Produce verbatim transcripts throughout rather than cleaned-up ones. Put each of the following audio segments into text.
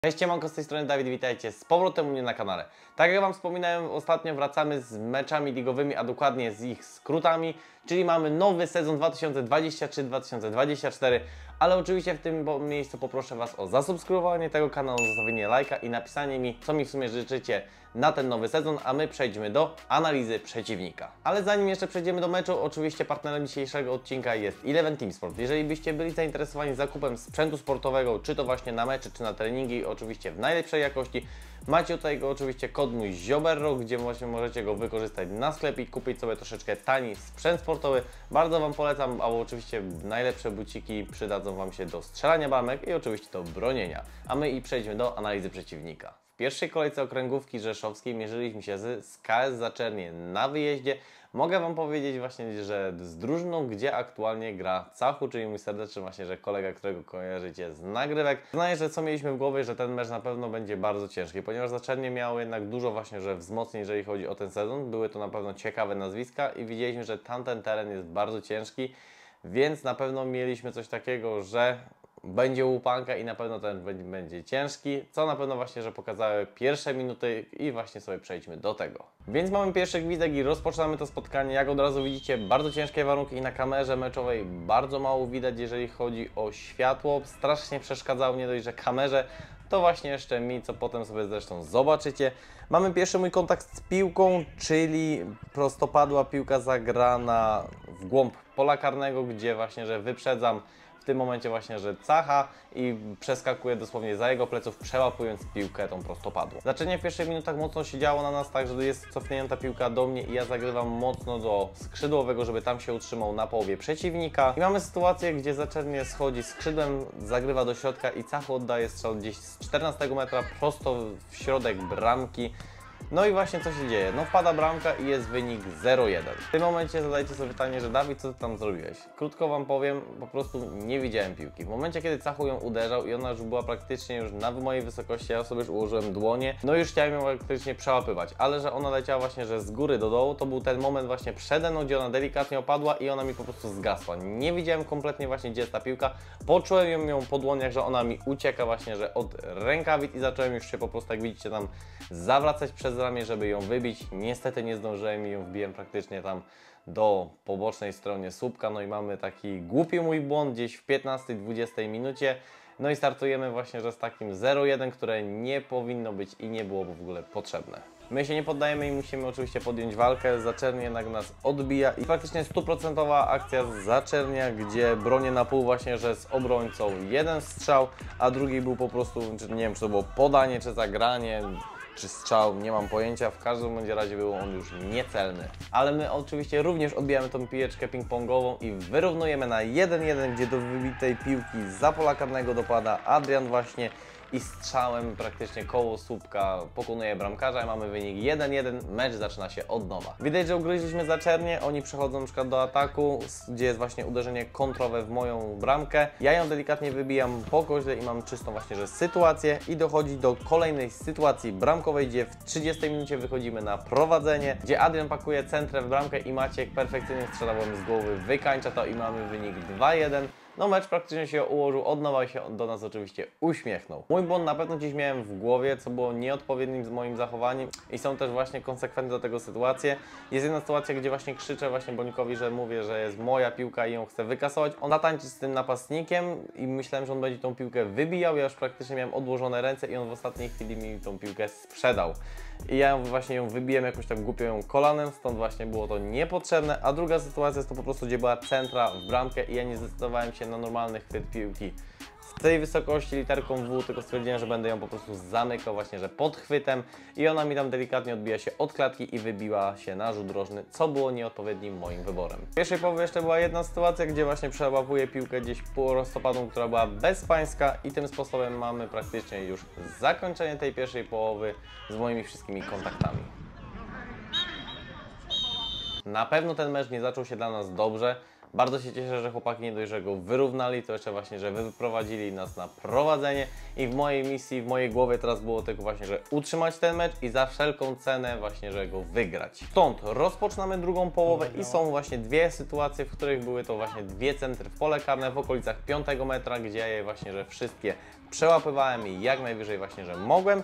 Cześć, siemanko, z tej strony Dawid, witajcie z powrotem u mnie na kanale. Tak jak Wam wspominałem, ostatnio wracamy z meczami ligowymi, a dokładnie z ich skrótami, czyli mamy nowy sezon dwa tysiące dwudziesty trzeci dwa tysiące dwudziesty czwarty, ale oczywiście w tym miejscu poproszę Was o zasubskrybowanie tego kanału, zostawienie lajka i napisanie mi, co mi w sumie życzycie na ten nowy sezon, a my przejdźmy do analizy przeciwnika. Ale zanim jeszcze przejdziemy do meczu, oczywiście partnerem dzisiejszego odcinka jest Eleven Team Sport. Jeżeli byście byli zainteresowani zakupem sprzętu sportowego, czy to właśnie na mecze, czy na treningi, oczywiście w najlepszej jakości, macie tutaj go oczywiście kod mój Zioberro, gdzie właśnie możecie go wykorzystać na sklepie i kupić sobie troszeczkę tani sprzęt sportowy. Bardzo Wam polecam, a oczywiście najlepsze buciki przydadzą Wam się do strzelania bramek i oczywiście do bronienia. A my i przejdźmy do analizy przeciwnika. W pierwszej kolejce okręgówki rzeszowskiej mierzyliśmy się z, z K S Zaczernie na wyjeździe. Mogę Wam powiedzieć właśnie, że z drużyną, gdzie aktualnie gra Cachu, czyli mój serdeczny właśnie, że kolega, którego kojarzycie z nagrywek. Znaję, że co mieliśmy w głowie, że ten mecz na pewno będzie bardzo ciężki, ponieważ Zaczernie miało jednak dużo właśnie, że wzmocnień, jeżeli chodzi o ten sezon. Były to na pewno ciekawe nazwiska i widzieliśmy, że tamten teren jest bardzo ciężki, więc na pewno mieliśmy coś takiego, że będzie łupanka i na pewno ten będzie ciężki, co na pewno właśnie, że pokazały pierwsze minuty i właśnie sobie przejdźmy do tego. Więc mamy pierwszy gwizdek i rozpoczynamy to spotkanie. Jak od razu widzicie, bardzo ciężkie warunki i na kamerze meczowej bardzo mało widać, jeżeli chodzi o światło. Strasznie przeszkadzało, nie dość, że kamerze, to właśnie jeszcze mi, co potem sobie zresztą zobaczycie. Mamy pierwszy mój kontakt z piłką, czyli prostopadła piłka zagrana w głąb pola karnego, gdzie właśnie, że wyprzedzam w tym momencie właśnie, że Cacha i przeskakuje dosłownie za jego pleców, przełapując piłkę tą prostopadłą. Zaczęcie w pierwszych minutach mocno się działo na nas, tak, że jest cofnięta piłka do mnie i ja zagrywam mocno do skrzydłowego, żeby tam się utrzymał na połowie przeciwnika. I mamy sytuację, gdzie Zaczernie schodzi skrzydłem, zagrywa do środka i Cachu oddaje strzał gdzieś z czternastego metra prosto w środek bramki. No i właśnie co się dzieje? No wpada bramka i jest wynik zero jeden. W tym momencie zadajcie sobie pytanie, że Dawid, co ty tam zrobiłeś? Krótko Wam powiem, po prostu nie widziałem piłki. W momencie, kiedy Cachu ją uderzał i ona już była praktycznie już na mojej wysokości, ja sobie już ułożyłem dłonie, no i już chciałem ją praktycznie przełapywać, ale że ona leciała właśnie, że z góry do dołu, to był ten moment właśnie przede mną, gdzie ona delikatnie opadła i ona mi po prostu zgasła. Nie widziałem kompletnie właśnie, gdzie jest ta piłka. Poczułem ją, ją po dłoniach, że ona mi ucieka właśnie, że od rękawic i zacząłem już się po prostu, jak widzicie, tam zawracać przez ramię, żeby ją wybić. Niestety nie zdążyłem i ją wbiłem praktycznie tam do pobocznej stronie słupka. No i mamy taki głupi mój błąd gdzieś w piętnastej dwudziestej minucie. No i startujemy właśnie, że z takim zero jeden, które nie powinno być i nie było w ogóle potrzebne. My się nie poddajemy i musimy oczywiście podjąć walkę. Zaczernie jednak nas odbija i praktycznie stuprocentowa akcja z Zaczernia, gdzie bronię na pół właśnie, że z obrońcą jeden strzał, a drugi był po prostu, nie wiem, czy to było podanie, czy zagranie, czy strzał, nie mam pojęcia, w każdym bądź razie był on już niecelny. Ale my oczywiście również odbijamy tą piłeczkę ping-pongową i wyrównujemy na jeden jeden, gdzie do wybitej piłki za pola karnego dopada Adrian właśnie i strzałem praktycznie koło słupka pokonuje bramkarza i mamy wynik jeden jeden, mecz zaczyna się od nowa. Widać, że ugryźliśmy Zaczernie, oni przechodzą na przykład do ataku, gdzie jest właśnie uderzenie kontrowe w moją bramkę. Ja ją delikatnie wybijam po koźle i mam czystą właśnie, że sytuację i dochodzi do kolejnej sytuacji bramkowej, gdzie w trzydziestej minucie wychodzimy na prowadzenie, gdzie Adrian pakuje centrę w bramkę i Maciek perfekcyjnym strzałem z głowy wykańcza to i mamy wynik dwa jeden. No mecz praktycznie się ułożył, od nowa się do nas oczywiście uśmiechnął. Mój błąd na pewno gdzieś miałem w głowie, co było nieodpowiednim z moim zachowaniem i są też właśnie konsekwentne do tego sytuacje. Jest jedna sytuacja, gdzie właśnie krzyczę właśnie Bońkowi, że mówię, że jest moja piłka i ją chcę wykasować. On zatańczy z tym napastnikiem i myślałem, że on będzie tą piłkę wybijał. Ja już praktycznie miałem odłożone ręce i on w ostatniej chwili mi tą piłkę sprzedał. I ja ją właśnie ją wybiłem jakoś tak głupio ją kolanem, stąd właśnie było to niepotrzebne. A druga sytuacja jest to po prostu, gdzie była centra w bramkę i ja nie zdecydowałem się na normalny chwyt piłki w tej wysokości literką W, tylko stwierdziłem, że będę ją po prostu zamykał właśnie, że pod chwytem i ona mi tam delikatnie odbija się od klatki i wybiła się na rzut rożny, co było nieodpowiednim moim wyborem. W pierwszej połowie jeszcze była jedna sytuacja, gdzie właśnie przełapuję piłkę gdzieś prostopadłą, która była bezpańska i tym sposobem mamy praktycznie już zakończenie tej pierwszej połowy z moimi wszystkimi kontaktami. Na pewno ten mecz nie zaczął się dla nas dobrze. Bardzo się cieszę, że chłopaki nie dość, że go wyrównali, to jeszcze właśnie, że wyprowadzili nas na prowadzenie i w mojej misji, w mojej głowie teraz było tylko właśnie, że utrzymać ten mecz i za wszelką cenę właśnie, że go wygrać. Stąd rozpoczynamy drugą połowę i są właśnie dwie sytuacje, w których były to właśnie dwie centry w pole karne w okolicach piątego metra, gdzie ja je właśnie, że wszystkie przełapywałem i jak najwyżej właśnie, że mogłem.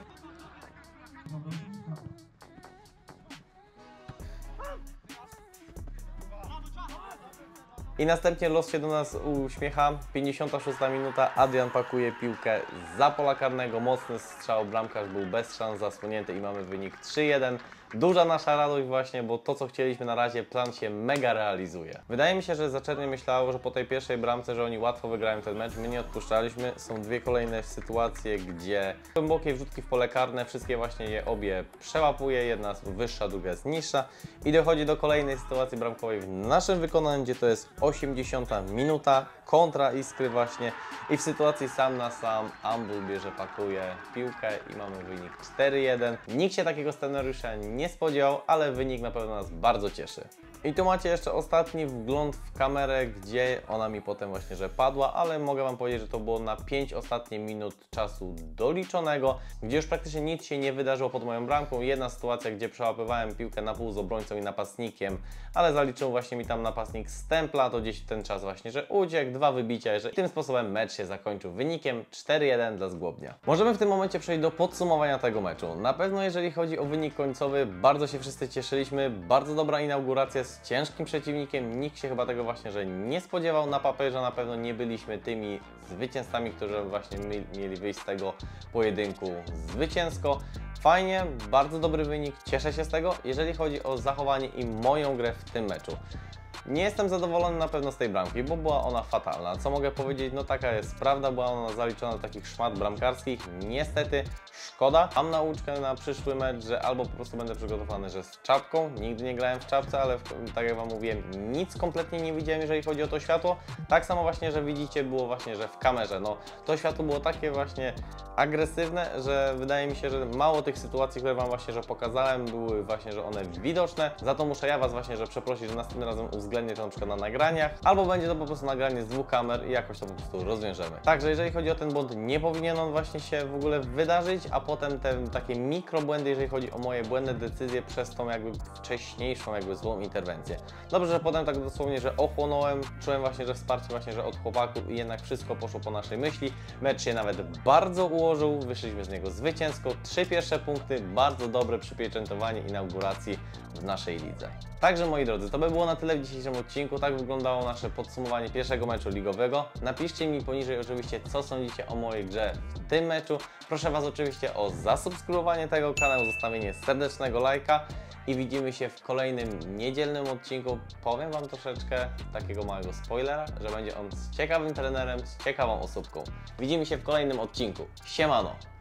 I następnie los się do nas uśmiecha. pięćdziesiąta szósta minuta, Adrian pakuje piłkę za pola karnego, mocny strzał, bramkarz był bez szans, zasłonięty i mamy wynik trzy jeden. Duża nasza radość właśnie, bo to co chcieliśmy na razie, plan się mega realizuje. Wydaje mi się, że Zaczernie myślało, że po tej pierwszej bramce, że oni łatwo wygrają ten mecz. My nie odpuszczaliśmy. Są dwie kolejne sytuacje, gdzie głębokie wrzutki w pole karne, wszystkie właśnie je obie przełapuje. Jedna jest wyższa, druga jest niższa. I dochodzi do kolejnej sytuacji bramkowej w naszym wykonaniu, gdzie to jest osiemdziesiąta minuta, kontra Iskry właśnie. I w sytuacji sam na sam Ambul bierze, pakuje piłkę i mamy wynik cztery jeden. Nikt się takiego scenariusza nie spodziewał, ale wynik na pewno nas bardzo cieszy. I tu macie jeszcze ostatni wgląd w kamerę, gdzie ona mi potem właśnie, że padła, ale mogę Wam powiedzieć, że to było na pięć ostatnich minut czasu doliczonego, gdzie już praktycznie nic się nie wydarzyło pod moją bramką. Jedna sytuacja, gdzie przełapywałem piłkę na pół z obrońcą i napastnikiem, ale zaliczył właśnie mi tam napastnik z templa, to gdzieś ten czas właśnie, że uciekł, dwa wybicia, że tym sposobem mecz się zakończył wynikiem cztery jeden dla Zgłobnia. Możemy w tym momencie przejść do podsumowania tego meczu. Na pewno jeżeli chodzi o wynik końcowy, bardzo się wszyscy cieszyliśmy, bardzo dobra inauguracja z ciężkim przeciwnikiem, nikt się chyba tego właśnie, że nie spodziewał. Na papierze na pewno nie byliśmy tymi zwycięzcami, którzy właśnie mieli wyjść z tego pojedynku zwycięsko. Fajnie, bardzo dobry wynik, cieszę się z tego. Jeżeli chodzi o zachowanie i moją grę w tym meczu, nie jestem zadowolony na pewno z tej bramki, bo była ona fatalna. Co mogę powiedzieć? No taka jest prawda, była ona zaliczona do takich szmat bramkarskich. Niestety, szkoda. Mam nauczkę na przyszły mecz, że albo po prostu będę przygotowany, że z czapką. Nigdy nie grałem w czapce, ale w, tak jak Wam mówiłem, nic kompletnie nie widziałem, jeżeli chodzi o to światło. Tak samo właśnie, że widzicie, było właśnie, że w kamerze. No, to światło było takie właśnie agresywne, że wydaje mi się, że mało tych sytuacji, które Wam właśnie, że pokazałem, były właśnie, że one widoczne. Za to muszę ja Was właśnie, że przeprosić, że następnym razem uwzględnię to na przykład na nagraniach, albo będzie to po prostu nagranie z dwóch kamer i jakoś to po prostu rozwiążemy. Także jeżeli chodzi o ten błąd, nie powinien on właśnie się w ogóle wydarzyć, a potem te takie mikrobłędy, jeżeli chodzi o moje błędne decyzje przez tą jakby wcześniejszą jakby złą interwencję. Dobrze, że potem tak dosłownie, że ochłonąłem, czułem właśnie, że wsparcie właśnie, że od chłopaków i jednak wszystko poszło po naszej myśli. Mecz się nawet bardzo ułożył, wyszliśmy z niego zwycięsko, trzy pierwsze punkty, bardzo dobre przypieczętowanie inauguracji w naszej lidze. Także moi drodzy, to by było na tyle w dzisiejszym odcinku. Tak wyglądało nasze podsumowanie pierwszego meczu ligowego. Napiszcie mi poniżej oczywiście, co sądzicie o mojej grze w tym meczu. Proszę Was oczywiście o zasubskrybowanie tego kanału, zostawienie serdecznego lajka i widzimy się w kolejnym niedzielnym odcinku. Powiem Wam troszeczkę takiego małego spoilera, że będzie on z ciekawym trenerem, z ciekawą osobką. Widzimy się w kolejnym odcinku. Siemano!